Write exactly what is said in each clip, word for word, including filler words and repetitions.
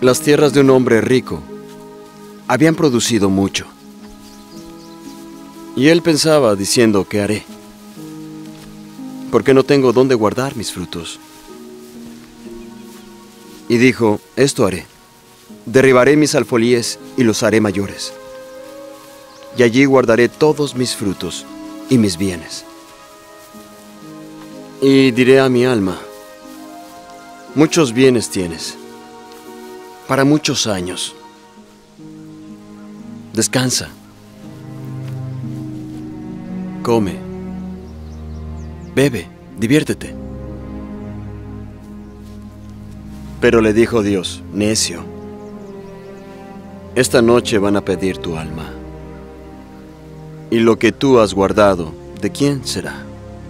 Las tierras de un hombre rico habían producido mucho. Y él pensaba diciendo, ¿qué haré? Porque no tengo dónde guardar mis frutos. Y dijo, esto haré. Derribaré mis alfolíes y los haré mayores. Y allí guardaré todos mis frutos y mis bienes. Y diré a mi alma, muchos bienes tienes, para muchos años. Descansa. Come. Bebe, diviértete. Pero le dijo Dios, necio, esta noche van a pedir tu alma. Y lo que tú has guardado, ¿de quién será?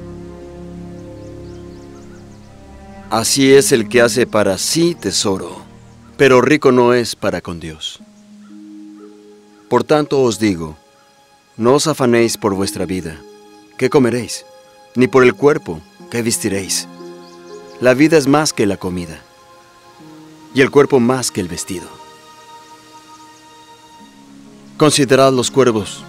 Así es el que hace para sí tesoro, pero rico no es para con Dios. Por tanto os digo, no os afanéis por vuestra vida, ¿qué comeréis? Ni por el cuerpo, ¿qué vestiréis? La vida es más que la comida, y el cuerpo más que el vestido. Considerad los cuervos,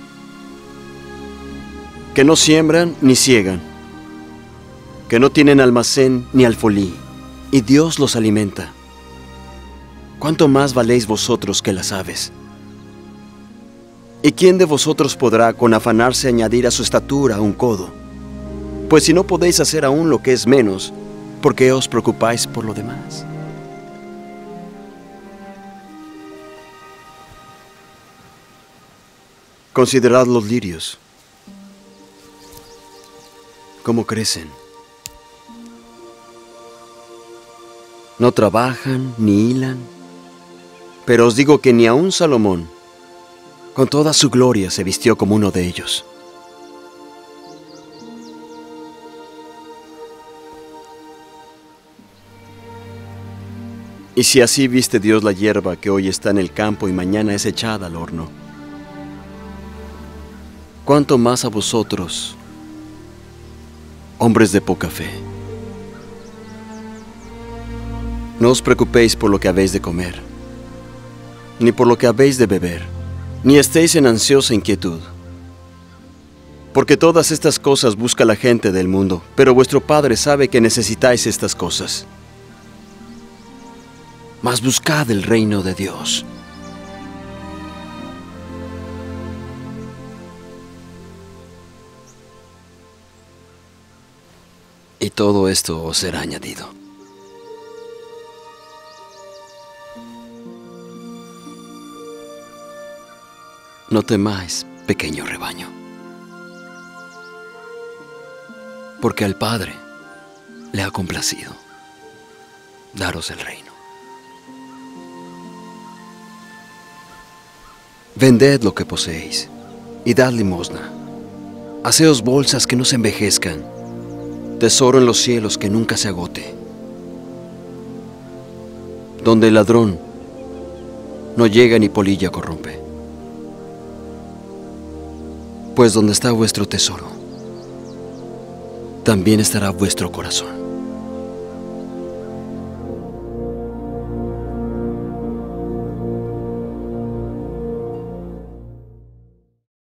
que no siembran ni siegan, que no tienen almacén ni alfolí, y Dios los alimenta. ¿Cuánto más valéis vosotros que las aves? ¿Y quién de vosotros podrá con afanarse añadir a su estatura un codo? Pues si no podéis hacer aún lo que es menos, ¿por qué os preocupáis por lo demás? Considerad los lirios, cómo crecen. No trabajan ni hilan, pero os digo que ni aun Salomón, con toda su gloria, se vistió como uno de ellos. Y si así viste Dios la hierba que hoy está en el campo y mañana es echada al horno, ¿cuánto más a vosotros, hombres de poca fe? No os preocupéis por lo que habéis de comer, ni por lo que habéis de beber, ni estéis en ansiosa inquietud. Porque todas estas cosas busca la gente del mundo, pero vuestro Padre sabe que necesitáis estas cosas. Mas buscad el reino de Dios. Y todo esto os será añadido. No temáis, pequeño rebaño, porque al Padre le ha complacido daros el reino. Vended lo que poseéis y dad limosna. Haceos bolsas que no se envejezcan, tesoro en los cielos que nunca se agote, donde el ladrón no llega ni polilla corrompe. Pues donde está vuestro tesoro, también estará vuestro corazón.